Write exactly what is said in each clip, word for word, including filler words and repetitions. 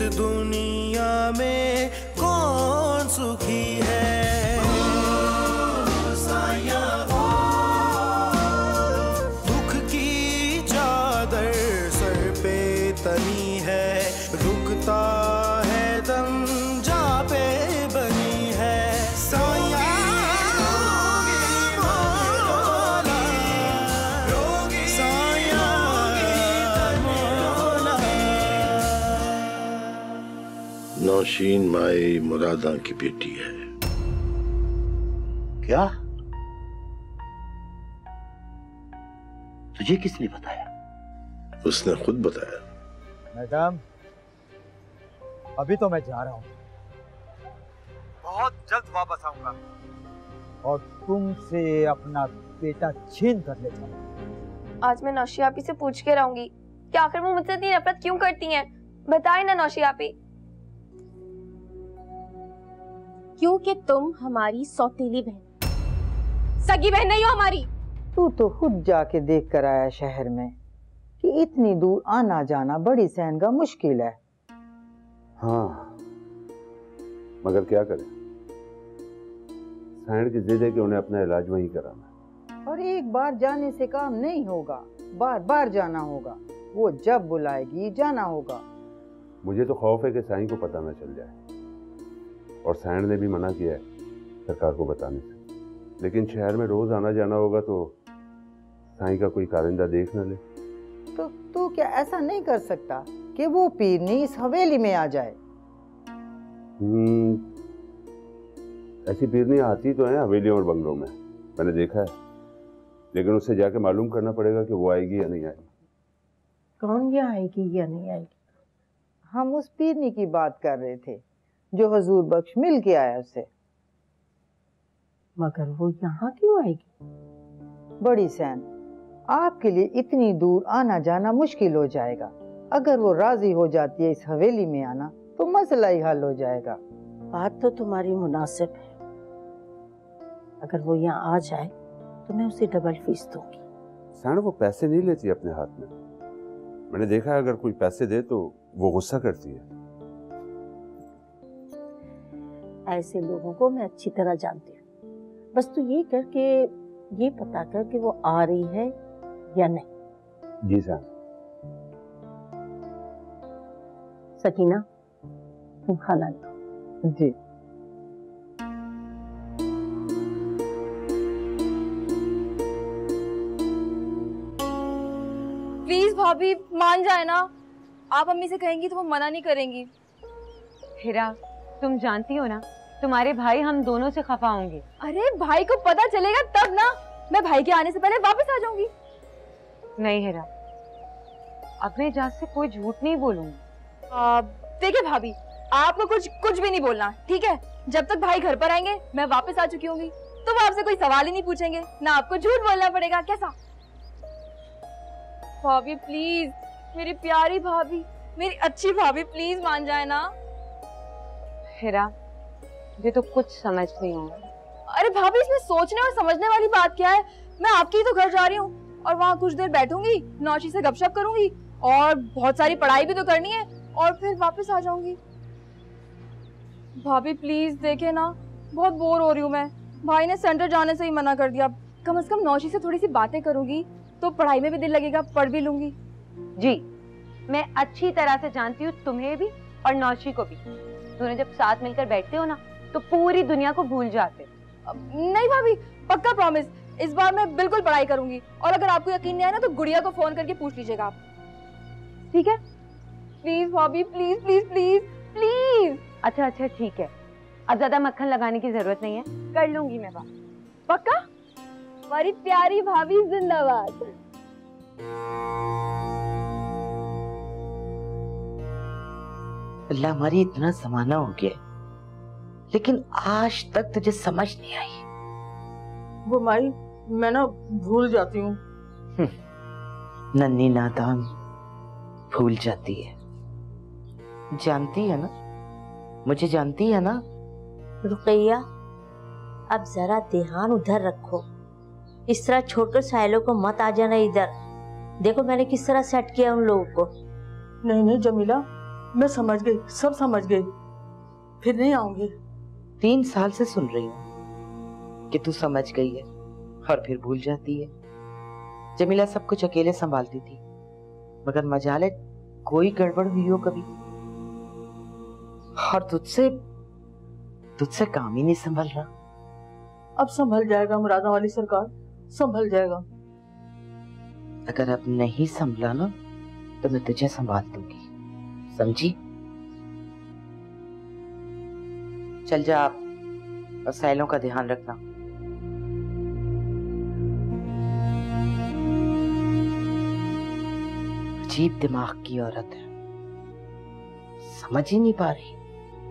दुनिया में कौन सुखी है। दुख की चादर सर पे तनी है, रुकता है दम जा पे बनी है। साया नौशीन माई मुरादा की बेटी है। क्या? तुझे किसने बताया? उसने खुद बताया। मैडम, अभी तो मैं जा रहा हूँ, बहुत जल्द वापस आऊंगा और तुमसे अपना बेटा छीन कर ले जाऊंगा। आज मैं नौशी आपी से पूछ के रहूंगी कि आखिर वो मुझसे इतनी नफरत क्यों करती हैं। बताए ना नौशी आपी। क्योंकि तुम हमारी सौतेली बहन, सगी बहन नहीं हो हमारी। तू तो खुद जाके देख कर आया शहर में कि इतनी दूर आना जाना बड़ी सहन का मुश्किल है। हाँ, मगर क्या करें, सहन की जिद है कि उन्हें अपना इलाज वहीं कराना। और एक बार जाने से काम नहीं होगा, बार बार जाना होगा। वो जब बुलाएगी जाना होगा। मुझे तो खौफ है कि साईं को पता न चल जाए, और सैंड ने भी मना किया है सरकार को बताने से। लेकिन शहर में रोज आना जाना होगा तो साईं का कोई कारिंदा देख न ले। तो तू क्या ऐसा नहीं कर सकता कि वो पीरनी इस हवेली में आ जाए? हम्म, ऐसी पीरनी आती तो है हवेलियों और बंगलों में, मैंने देखा है। लेकिन उससे जाके मालूम करना पड़ेगा कि वो आएगी या नहीं आएगी। कौन या आएगी या नहीं आएगी? हम उस पीरनी की बात कर रहे थे जो हजूर बख्श मिल के आया उससे। मगर वो यहाँ क्यों आएगी? बड़ी सैन, आपके लिए इतनी दूर आना जाना मुश्किल हो जाएगा। अगर वो राजी हो जाती है इस हवेली में आना तो मसला ही हल हो जाएगा। बात तो तुम्हारी मुनासिब है। अगर वो यहाँ आ जाए तो मैं उसे डबल फीस दूंगी। सैंड वो पैसे नहीं लेती अपने हाथ में। मैंने देखा है अगर कोई पैसे दे तो वो गुस्सा करती है। ऐसे लोगों को मैं अच्छी तरह जानती हूँ। बस तू ये कर के ये पता कर कि वो आ रही है या नहीं। जी सर। सकीना, तुम खाना लो। जी। प्लीज भाभी मान जाए ना। आप अम्मी से कहेंगी तो वो मना नहीं करेंगी। हिरा, तुम जानती हो ना तुम्हारे भाई हम दोनों से खफा होंगे। अरे भाई को पता चलेगा तब ना। मैं भाई के आने से पहले वापस आ जाऊंगी। नहीं हिरा, अब मैं इजाज़त से कोई झूठ नहीं बोलूंगी। देखिए भाभी, आपको कुछ कुछ भी नहीं बोलना, ठीक है? जब तक भाई घर पर आएंगे मैं वापस आ चुकी होंगी तो वो आपसे कोई सवाल ही नहीं पूछेंगे, ना आपको झूठ बोलना पड़ेगा। कैसा? भाभी प्लीज, मेरी प्यारी भाभी, मेरी अच्छी भाभी, प्लीज मान जाए ना। हिरा, मुझे तो कुछ समझ नहीं आ रहा। अरे भाभी, इसमें सोचने और समझने वाली बात क्या है? मैं आपके ही तो घर जा रही हूँ और वहाँ कुछ देर बैठूंगी, नौशी से गपशप करूंगी और बहुत सारी पढ़ाई भी तो करनी है और फिर वापस आ जाऊंगी। भाभी प्लीज देखे ना, बहुत बोर हो रही हूँ मैं। भाई ने सेंटर जाने से ही मना कर दिया। कम से कम नौशी से थोड़ी सी बातें करूंगी तो पढ़ाई में भी दिल लगेगा, पढ़ भी लूंगी। जी, मैं अच्छी तरह से जानती हूँ तुम्हें भी और नौशी को भी। दोनों जब साथ मिलकर बैठते हो ना तो पूरी दुनिया को भूल जाते। नहीं भाभी, पक्का प्रॉमिस, इस बार मैं बिल्कुल पढ़ाई करूंगी। और अगर आपको यकीन नहीं आया ना तो गुड़िया को फोन करके पूछ लीजिएगा आप, ठीक है? प्लीज भाभी, प्लीज प्लीज प्लीज प्लीज। अच्छा अच्छा ठीक है, अब ज्यादा मक्खन लगाने की जरूरत नहीं है, कर लूंगी मैं बात। पक्का? हमारी प्यारी भाभी जिंदाबाद। अल्लाह, हमारी इतना जमाना हो गया लेकिन आज तक तुझे समझ नहीं आई। वो माई, मैं ना भूल जाती हूँ। नन्ही नादान भूल जाती है। जानती है ना, मुझे जानती है ना। रुकैया, अब जरा ध्यान उधर रखो। इस तरह छोड़कर साहिलों को मत आ जाना इधर। देखो मैंने किस तरह सेट किया उन लोगों को। नहीं नहीं जमीला, मैं समझ गई, सब समझ गई, फिर नहीं आऊंगी। तीन साल से सुन रही हूँ कि तू समझ गई है और फिर भूल जाती है। जमीला सब कुछ अकेले संभालती थी, मगर मजाले कोई गड़बड़ हुई हो कभी, और तुझसे तुझसे काम ही नहीं संभल रहा। अब संभल जाएगा मुरादा वाली सरकार, संभल जाएगा। अगर अब नहीं संभला ना तो मैं तुझे संभाल दूंगी, समझी? चल जा आप, और सैलों का ध्यान रखना। अजीब दिमाग की औरत है, समझ ही नहीं पा रही।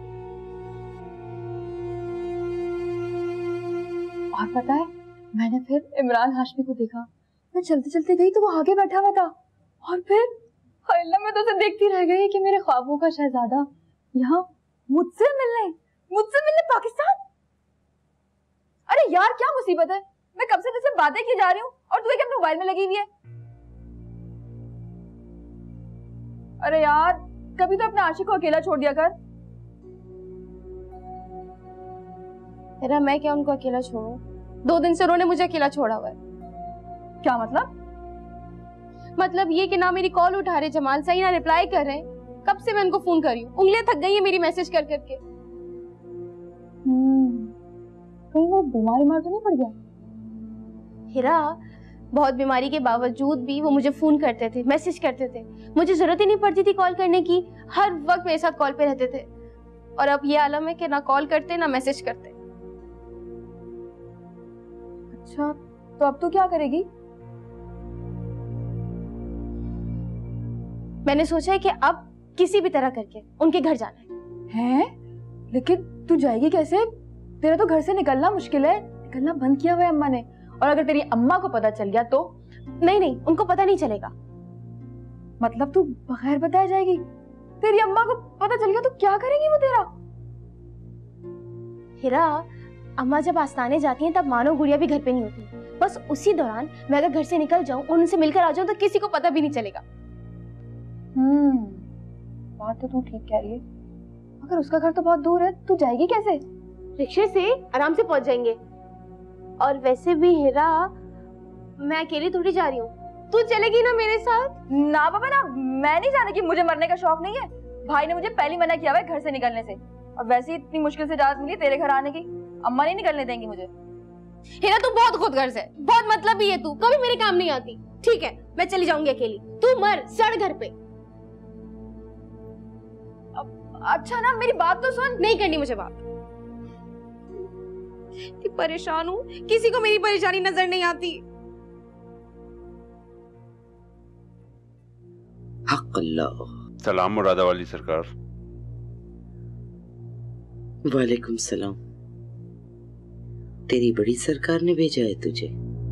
और पता है, मैंने फिर इमरान हाशमी को देखा। मैं चलते चलते गई तो वो आगे बैठा हुआ था, और फिर अल्लाह, मैं तो उसे देखती रह गई कि मेरे ख्वाबों का शहजादा यहाँ मुझसे मिलने मुझसे मिलने पाकिस्तान। अरे यार, क्या मुसीबत है? मैं कब से तुझसे बातें की जा रही हूँ और तू क्या मोबाइल में लगी हुई है? अरे यार, कभी तो अपने आशिक को अकेला छोड़ दिया कर। तेरा मैं क्या उनको अकेला छोड़ूं? दो दिन से उन्होंने मुझे अकेला छोड़ा हुआ है। क्या मतलब? मतलब ये कि ना मेरी कॉल उठा रहे जमाल, सही ना रिप्लाई कर रहे हैं। कब से मैं उनको फोन कर रही हूँ, उंगलियां थक गई है मेरी मैसेज कर करके। हम्म, कहीं वो बीमारी मार तो नहीं पड़ गया? हिरा, बहुत बीमारी के बावजूद भी वो मुझे फोन करते थे, मैसेज करते थे। मुझे जरूरत ही नहीं पड़ती थी कॉल करने की, हर वक्त मेरे साथ कॉल पे रहते थे। और अब ये आलम है कि ना कॉल करते ना मैसेज करते। अच्छा, तो अब तू क्या करेगी? मैंने सोचा है कि अब किसी भी तरह करके उनके घर जाना है। हैं? लेकिन तू जाएगी कैसे? तेरा तो घर से निकलना मुश्किल है। निकलना बंद किया हुआ है अम्मा ने, और अगर तेरी अम्मा को पता चल गया तो? नहीं नहीं, उनको पता नहीं चलेगा। मतलब तू बगैर बताए जाएगी? तेरी अम्मा को पता चल गया तो क्या करेंगी वो तेरा? हिरा, अम्मा जब आस्ताने जाती हैं तब मानो गुड़िया भी घर पे नहीं होती। बस उसी दौरान मैं अगर घर से निकल जाऊं और उनसे मिलकर आ जाऊं तो किसी को पता भी नहीं चलेगा। हम्म, बात तो तू ठीक कह रही है। अगर उसका घर तो बहुत दूर है, तू जाएगी कैसे? रिक्शे से आराम से पहुंच जाएंगे। और वैसे भी हिरा, मैं अकेली थोड़ी जा रही हूँ, तू चलेगी ना मेरे साथ? ना बाबा ना, मैं नहीं जाने की, मुझे मरने का शौक नहीं है। भाई ने मुझे पहले मना किया हुआ है घर से निकलने से, और वैसे ही इतनी मुश्किल से इजाजत मिली तेरे घर आने की। अम्मा नहीं निकलने देंगी मुझे। हिरा, तू बहुत खुदगर्ज है, बहुत मतलबी है तू, कभी मेरे काम नहीं आती। ठीक है, मैं चली जाऊंगी अकेली, तू मर सड़ घर पे। अच्छा ना, मेरी बात तो सुन। नहीं करनी मुझे बात। कि परेशान हूँ, किसी को मेरी परेशानी नजर नहीं आती। हक अल्लाह। सलाम मुरादा वाली सरकार। वालेकुम सलाम। तेरी बड़ी सरकार ने भेजा है तुझे?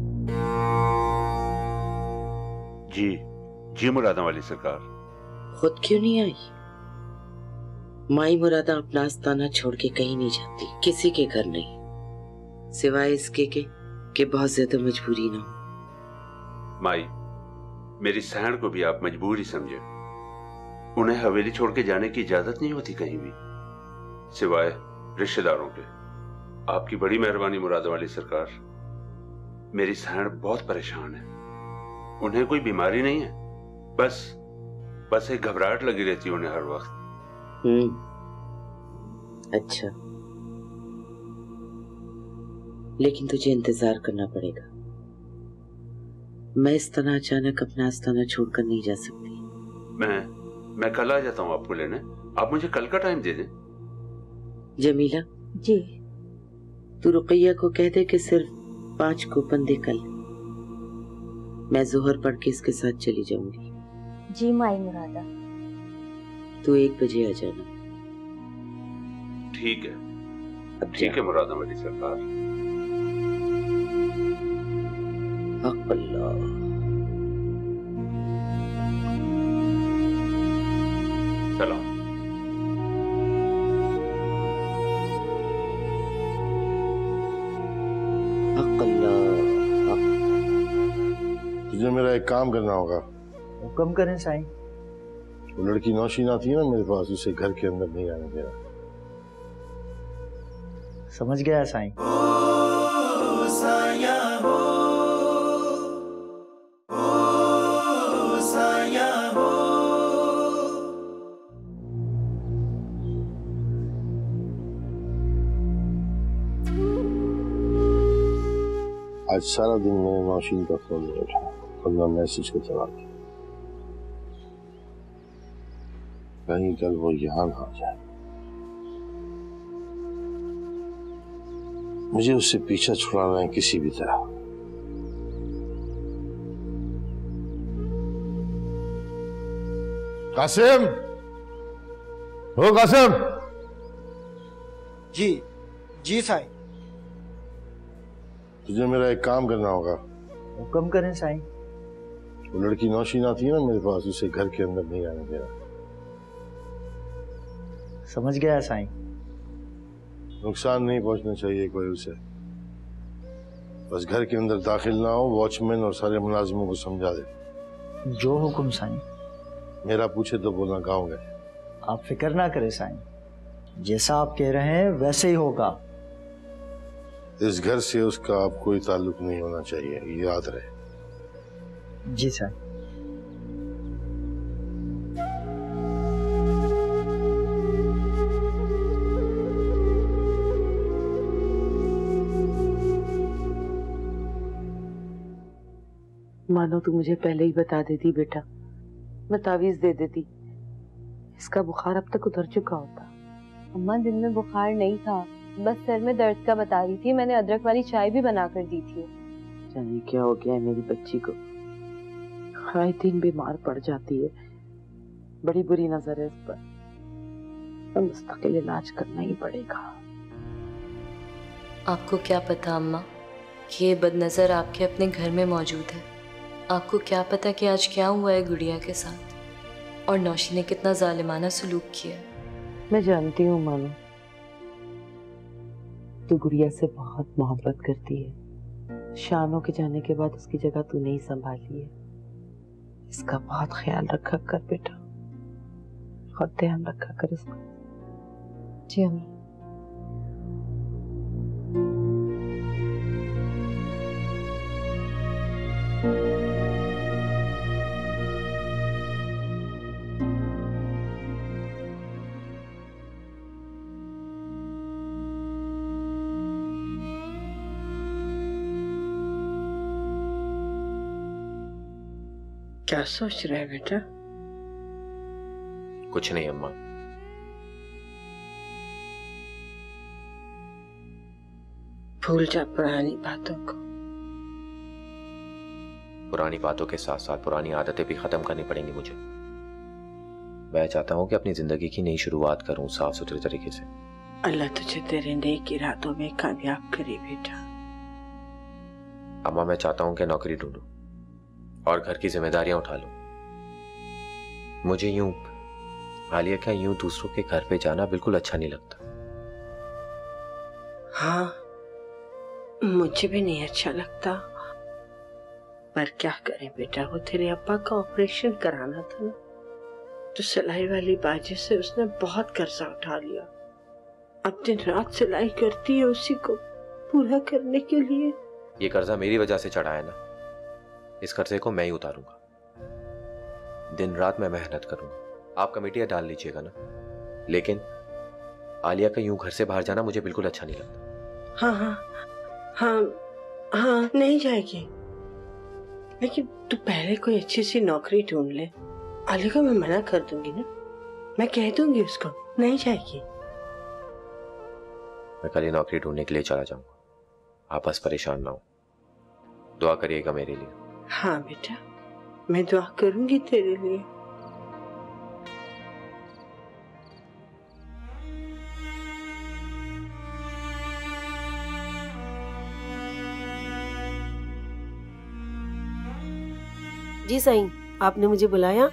जी जी मुरादा वाली सरकार। खुद क्यों नहीं आई? माई मुरादा अपना आस्ताना छोड़ के कहीं नहीं जाती, किसी के घर नहीं, सिवाय इसके के कि बहुत ज्यादा मजबूरी ना हो। माई, मेरी सहन को भी आप मजबूर ही समझे। उन्हें हवेली छोड़ के जाने की इजाजत नहीं होती कहीं भी, सिवाय रिश्तेदारों के। आपकी बड़ी मेहरबानी मुरादा वाली सरकार। मेरी सहन बहुत परेशान है। उन्हें कोई बीमारी नहीं है, बस बस एक घबराहट लगी रहती है उन्हें हर वक्त। हम्म, अच्छा, लेकिन तुझे इंतजार करना पड़ेगा। मैं इस तरह अचानक अपना आस्ताना छोड़कर नहीं जा सकती। मैं मैं कल आ जाता हूँ आपको लेने। आप मुझे कल का टाइम दे दें। जमीला जी। तू रुकैया को कह दे कि सिर्फ पांच कूपन दे कल। मैं जोहर पढ़ के इसके साथ चली जाऊंगी। जी माई मुरादा। तू एक बजे आ जाना। ठीक है, अब ठीक है मुरादा वाली सरकार। हक अल्लाह। सलाम। हक अल्लाह। हक। तुझे मेरा एक काम करना होगा। हुक्म करें साईं। वो लड़की नौशीन आती है ना मेरे पास, उसे घर के अंदर नहीं आने देना। समझ गया साईं। आज सारा दिन मैंने नौशीन का फोन नहीं उठाया और मैं मैसेज को जवाब दिया। कहीं कल वो यहाँ ना आ जाए। मुझे उससे पीछा छुड़ाना है किसी भी तरह। कासिम, हो कासिम। जी जी साईं। तुझे मेरा एक काम करना होगा। हुक्म करें साईं। वो लड़की नौशीन आती है ना मेरे पास, उसे घर के अंदर नहीं आने देना। समझ गया साईं। नुकसान नहीं पहुंचना चाहिए कोई उसे। बस घर के अंदर दाखिल ना हो, वॉचमैन और सारे मुलाजिमों को समझा दे। जो हुक्म साईं। मेरा पूछे तो बोलना गाँव गए। आप फिक्र ना करें साईं, जैसा आप कह रहे हैं वैसे ही होगा। इस घर से उसका अब कोई ताल्लुक नहीं होना चाहिए, ये याद रहे। जी सर। मानो तू मुझे पहले ही बता देती बेटा, मैं तावीज दे देती। इसका बुखार अब तक उतर चुका होता। अम्मा दिन में बुखार नहीं था, बस सर में दर्द का बता रही थी। मैंने अदरक वाली चाय भी बना कर दी थी। जाने क्या हो गया है मेरी बच्ची को, हर दिन बीमार पड़ जाती है। बड़ी बुरी नजर है इस पर, तो मुस्तकिल इलाज करना ही पड़ेगा। आपको क्या पता अम्मा कि ये बदनजर आपके अपने घर में मौजूद है। आपको क्या पता कि आज क्या हुआ है गुड़िया के साथ और नौशी ने कितना जालिमाना सलूक किया। मैं जानती हूँ मानो, तू गुड़िया से बहुत मोहब्बत करती है। शानों के जाने के बाद उसकी जगह तू नहीं संभाली है। इसका बहुत ख्याल रखा कर बेटा, बहुत ध्यान रखा कर इसका। जी अम्मा। क्या सोच रहे हैं बेटा? कुछ नहीं अम्मा। भूल जा पुरानी बातों को। पुरानी बातों के साथ साथ पुरानी आदतें भी खत्म करनी पड़ेंगी मुझे। मैं चाहता हूँ कि अपनी जिंदगी की नई शुरुआत करूँ साफ सुथरे तरीके से। अल्लाह तुझे तेरे नेक इरादों में कामयाब करे बेटा। अम्मा मैं चाहता हूँ कि नौकरी ढूंढूं और घर की जिम्मेदारियां उठा लूं। मुझे यूं आलिया का यूं दूसरों के घर पे जाना बिल्कुल अच्छा नहीं लगता। हाँ मुझे भी नहीं अच्छा लगता, पर क्या करें बेटा, वो तेरे अब्बा का ऑपरेशन कराना था ना, तो सिलाई वाली बाजी से उसने बहुत कर्जा उठा लिया। अब दिन रात सिलाई करती है उसी को पूरा करने के लिए। ये कर्जा मेरी वजह से चढ़ा है ना, इस कर्जे को मैं ही उतारूंगा। दिन रात मैं मेहनत करूंगा। आप कमेटियां डाल लीजिएगा ना, लेकिन आलिया का यूं घर से बाहर जाना मुझे बिल्कुल अच्छा नहीं लगता। हाँ हाँ हाँ हाँ नहीं जाएगी, लेकिन तू पहले कोई अच्छी सी नौकरी ढूंढ ले। आलिया को मैं मना कर दूंगी ना, मैं कह दूंगी उसको, नहीं जाएगी। मैं कल ही नौकरी ढूंढने के लिए चला जाऊंगा, आप बस परेशान ना हो। दुआ करिएगा मेरे लिए। हाँ बेटा, मैं दुआ करूंगी तेरे लिए। जी साईं, आपने मुझे बुलाया?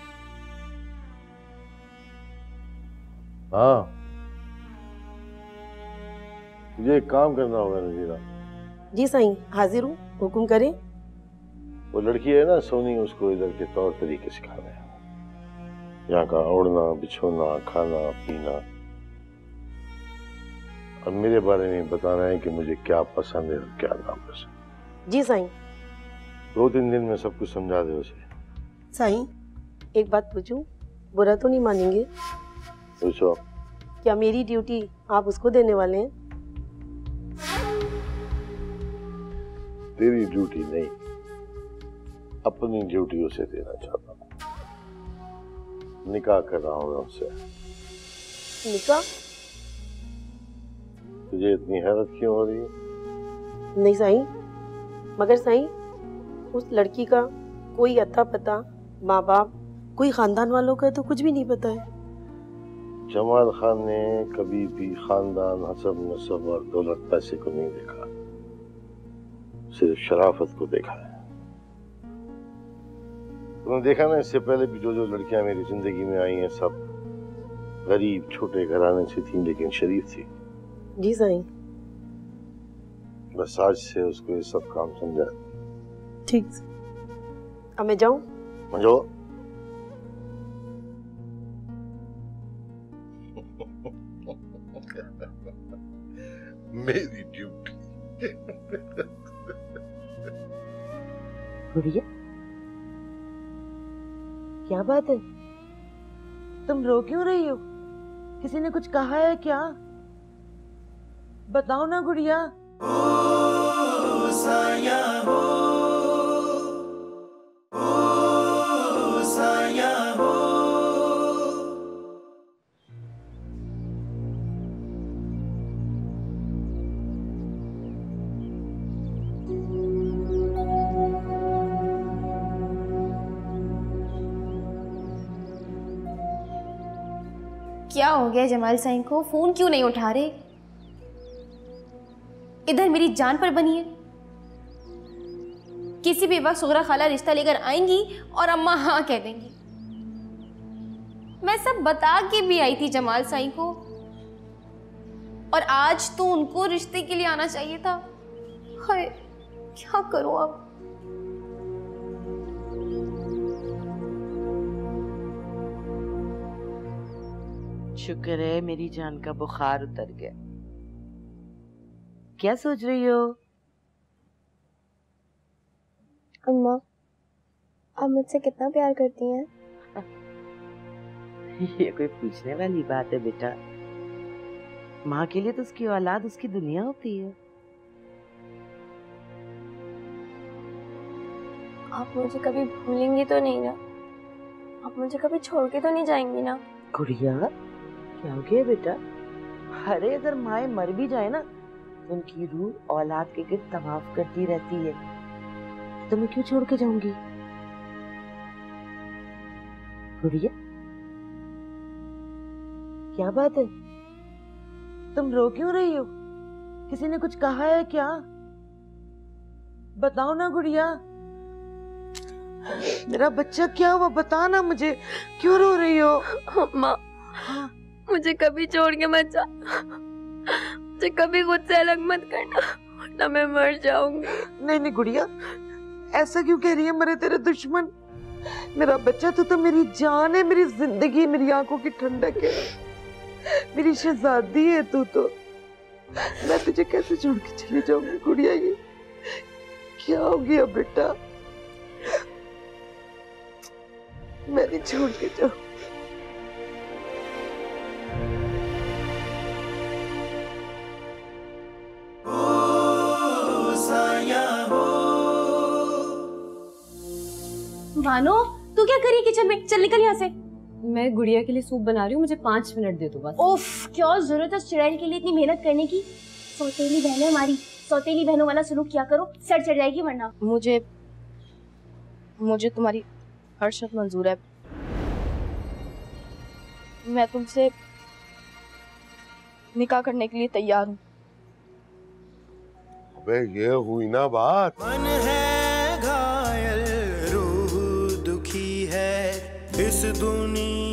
हाँ, मुझे एक काम करना होगा नजीरा। जी साईं, हाजिर हूँ, हुक्म करें। वो लड़की है ना सोनी, उसको इधर के तौर तरीके सिखाने हैं। यहाँ का ओढ़ना बिछोना खाना पीना, और मेरे बारे में बताना है कि मुझे क्या पसंद है और क्या नापसंद। जी साईं। दो तीन दिन में सब कुछ समझा दे उसे। साईं एक बात पूछूं, बुरा तो नहीं मानेंगे? पूछो। क्या मेरी ड्यूटी आप उसको देने वाले हैं? तेरी ड्यूटी नहीं, अपनी ड्यूटी उसे देना चाहता हूँ। निकाह कर रहा हूँ मैं उससे। निकाह? तुझे इतनी हैरत क्यों हो रही है? नहीं साईं, मगर साईं उस लड़की का कोई अता पता, माँ बाप, कोई खानदान वालों का तो कुछ भी नहीं पता है। जमाल खान ने कभी भी खानदान, हसब नसब और दौलत पैसे को नहीं देखा, सिर्फ शराफत को देखा है। तुमने देखा ना, इससे पहले भी जो जो लड़कियां मेरी जिंदगी में आई हैं सब गरीब छोटे घराने से थीं, लेकिन शरीफ थी। जी साईं। बस आज से उसको ये सब काम समझा। ठीक। अब मैं जाऊं? मंजो। मेरी ड्यूटी। गुड़िया क्या बात है, तुम रो क्यों रही हो? किसी ने कुछ कहा है क्या? बताओ ना गुड़िया। ओ साया हो, ओ साया हो। क्या हो गया जमाल साईं को? फोन क्यों नहीं उठा रहे? इधर मेरी जान पर बनी है, किसी भी वक्त सुगरा खाला रिश्ता लेकर आएंगी और अम्मा हाँ कह देंगी। मैं सब बता के भी आई थी जमाल साईं को, और आज तो उनको रिश्ते के लिए आना चाहिए था। हाय क्या करूं अब? शुक्र है मेरी जान का बुखार उतर गया। क्या सोच रही हो? अम्मा आप मुझसे कितना प्यार करती हैं? ये कोई पूछने वाली बात है बेटा? माँ के लिए तो उसकी औलाद उसकी दुनिया होती है। आप मुझे कभी भूलेंगी तो नहीं ना? आप मुझे कभी छोड़ के तो नहीं जाएंगी ना? गुड़िया क्या हो गया बेटा? अरे अगर माए मर भी जाए ना, उनकी रूह औलाद के गिर्द तवाफ करती रहती है, तो मैं क्यों छोड़ के जाऊंगी? गुड़िया क्या बात है, तुम रो क्यों रही हो? किसी ने कुछ कहा है क्या? बताओ ना गुड़िया। मेरा बच्चा क्या हुआ, बता ना मुझे, क्यों रो रही हो? अम्मा हाँ? मुझे कभी छोड़ के मत जा, मुझे कभी खुद से अलग मत करना, वरना मैं मर जाऊंगी। नहीं नहीं गुड़िया, ऐसा क्यों कह रही है? मरे तेरे दुश्मन। मेरा बच्चा तू तो, तो मेरी जान है, मेरी जिंदगी, मेरी आंखों की ठंडक है, मेरी शहजादी है तू तो। मैं तुझे कैसे छोड़ के चली जाऊंगी गुड़िया? ये क्या हो गया बेटा? मैं नहीं छोड़ के जाऊं। भानु तू क्या करी किचन में? चल निकल यहाँ से। मैं गुड़िया के लिए सूप बना रही हूँ, मुझे पाँच मिनट दे दो बस। उफ क्या जरूरत है चुड़ैल के लिए इतनी मेहनत करने की? सौतेली बहन है हमारी, सौतेली बहनों वाला सलूक क्या करो, सर चढ़ जाएगी वरना। मुझे मुझे तुम्हारी हर शर्त मंजूर है। मैं तुमसे निकाह करने के लिए तैयार हूँ। अबे ये हुई ना बात। मन है घायल, रूह दुखी है, इस दुनिया